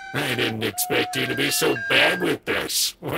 I didn't expect you to be so bad with this.